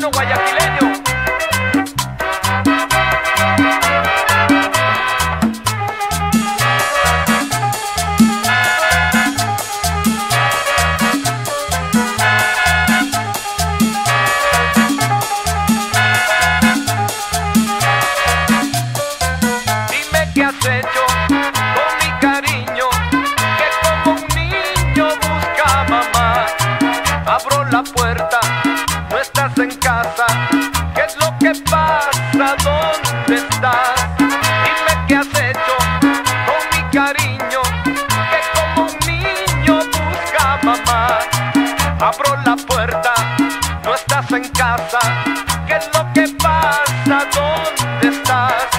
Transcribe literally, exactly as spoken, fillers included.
sueño guayaquileño. Dime qué has hecho con mi cariño, que como un niño busca a mamá. Abro la puerta, no estás en casa, ¿qué es lo que pasa? ¿Dónde estás? Dime qué has hecho con mi cariño, que como un niño busca a mamá. Abro la puerta, no estás en casa, ¿qué es lo que pasa? ¿Dónde estás?